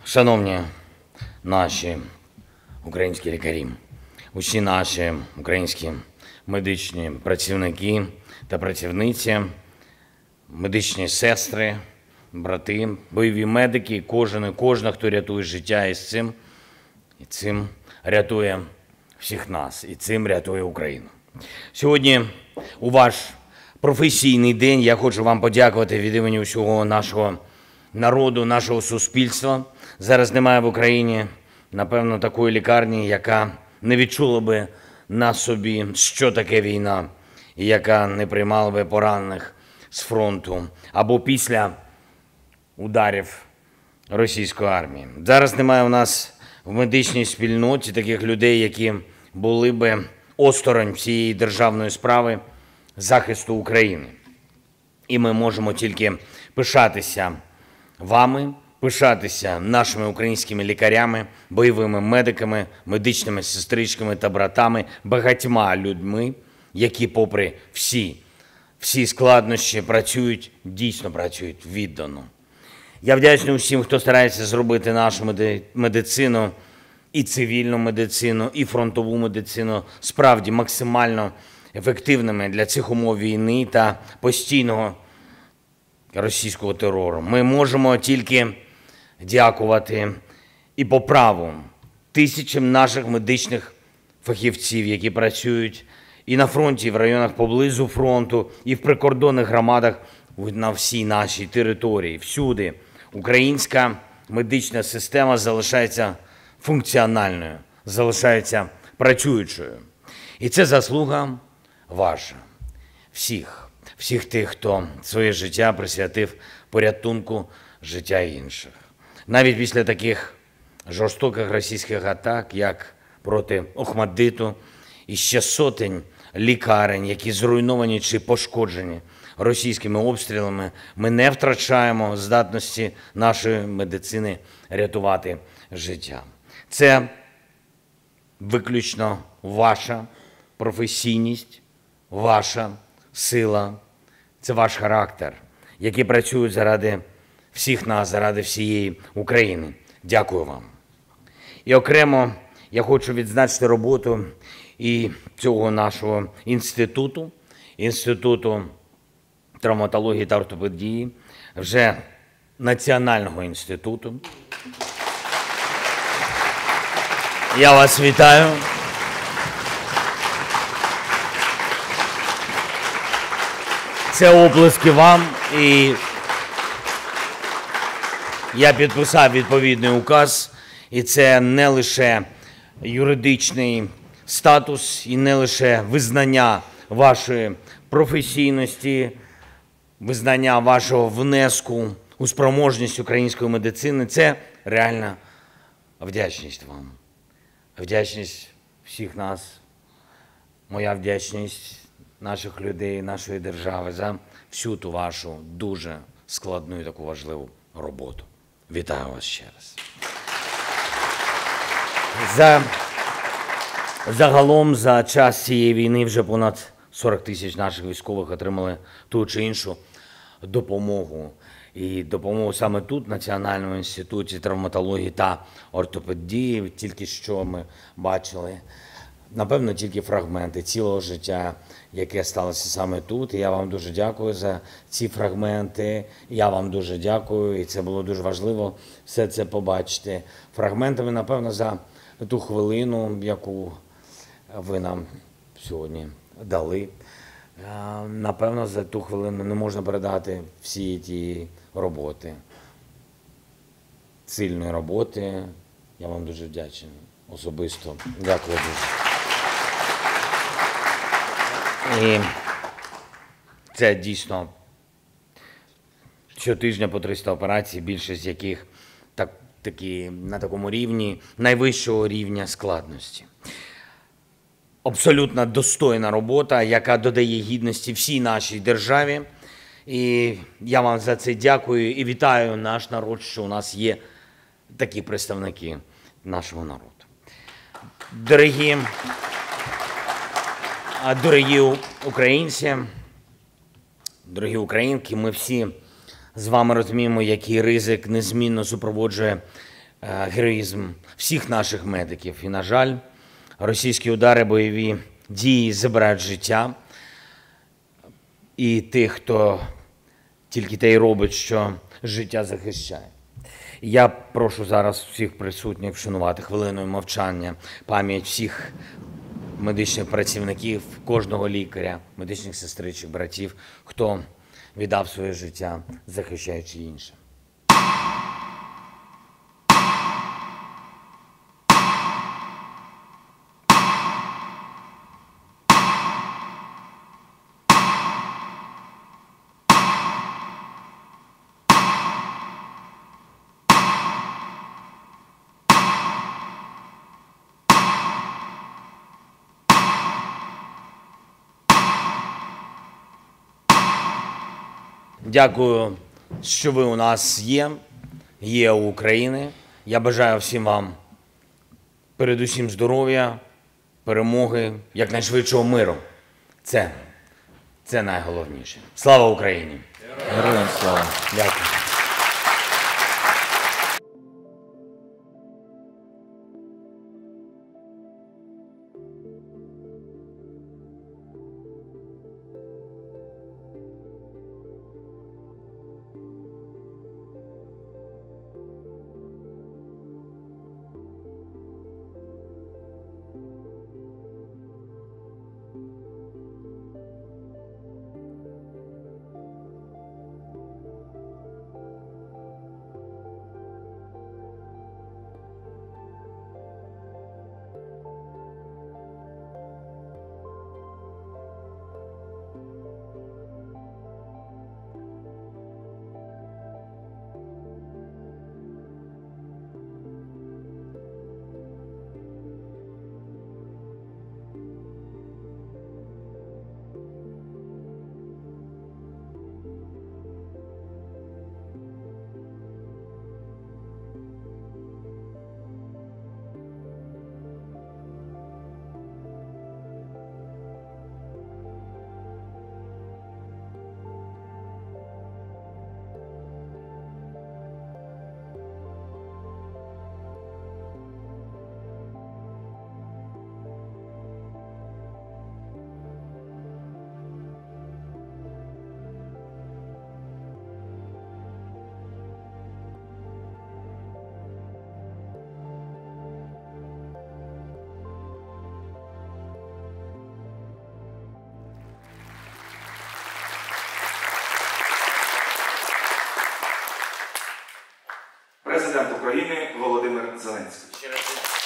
Шановні наші українські лікарі, усі наші українські медичні працівники та працівниці, медичні сестри, брати, бойові медики, кожна, хто рятує життя і цим рятує всіх нас, і цим рятує Україну. Сьогодні у ваш професійний день я хочу вам подякувати від імені усього нашого народу, нашого суспільства. Зараз немає в Україні, напевно, такої лікарні, яка не відчула би на собі, що таке війна, і яка не приймала би поранених з фронту або після ударів російської армії. Зараз немає у нас в медичній спільноті таких людей, які були би осторонь всієї державної справи захисту України. І ми можемо тільки пишатися вами, пишатися нашими українськими лікарями, бойовими медиками, медичними сестричками та братами, багатьма людьми, які попри всі складнощі працюють, дійсно працюють віддано. Я вдячний усім, хто старається зробити нашу медицину, і цивільну медицину, і фронтову медицину справді максимально ефективними для цих умов війни та постійного російського терору. Ми можемо тільки дякувати і по праву тисячам наших медичних фахівців, які працюють і на фронті, і в районах поблизу фронту, і в прикордонних громадах на всій нашій території. Всюди українська медична система залишається функціональною, залишається працюючою. І це заслуга ваша, всіх тих, хто своє життя присвятив порятунку життя інших. Навіть після таких жорстоких російських атак, як проти Охмаддиту, і ще сотень лікарень, які зруйновані чи пошкоджені російськими обстрілами, ми не втрачаємо здатності нашої медицини рятувати життя. Це виключно ваша професійність, ваша сила, це ваш характер, які працюють заради всіх нас, заради всієї України. Дякую вам. І окремо я хочу відзначити роботу і цього нашого інституту травматології та ортопедії, вже Національного інституту. Я вас вітаю. Це оплески вам, і я підписав відповідний указ, і це не лише юридичний статус, і не лише визнання вашої професійності, визнання вашого внеску у спроможність української медицини, це реальна вдячність вам. Вдячність всіх нас, моя вдячність наших людей, нашої держави за всю ту вашу дуже складну і таку важливу роботу. Вітаю вас ще раз. Загалом за час цієї війни вже понад 40 тисяч наших військових отримали ту чи іншу допомогу. І допомогу саме тут, в Національному інституті травматології та ортопедії, тільки що ми бачили, напевно, тільки фрагменти цілого життя, яке сталося саме тут. І я вам дуже дякую за ці фрагменти. Я вам дуже дякую, і це було дуже важливо все це побачити. Фрагментами, напевно, за ту хвилину, яку ви нам сьогодні дали. Напевно, за ту хвилину не можна передати всі ті роботи, сильної роботи. Я вам дуже вдячний особисто. Дякую дуже. І це дійсно щотижня по 300 операцій, більшість з яких такі на такому рівні, найвищого рівня складності. Абсолютно достойна робота, яка додає гідності всій нашій державі. І я вам за це дякую і вітаю наш народ, що у нас є такі представники нашого народу. Дорогі українці, дорогі українки, ми всі з вами розуміємо, який ризик незмінно супроводжує героїзм всіх наших медиків. І, на жаль, російські удари, бойові дії забирають життя. І тих, хто тільки те й робить, що життя захищає. Я прошу зараз всіх присутніх вшанувати хвилиною мовчання пам'ять всіх медичних працівників, кожного лікаря, медичних сестричок, братів, хто віддав своє життя, захищаючи інше. Дякую, що ви у нас є у України. Я бажаю всім вам передусім здоров'я, перемоги, якнайшвидшого миру. Це найголовніше. Слава Україні! Героям слава! Дякую. Президент України Володимир Зеленський.